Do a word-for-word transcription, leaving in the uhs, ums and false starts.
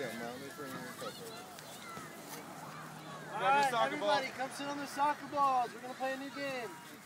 Mom. Let me bring your cup over. All right, everybody, come sit on the soccer balls. We're going to play a new game.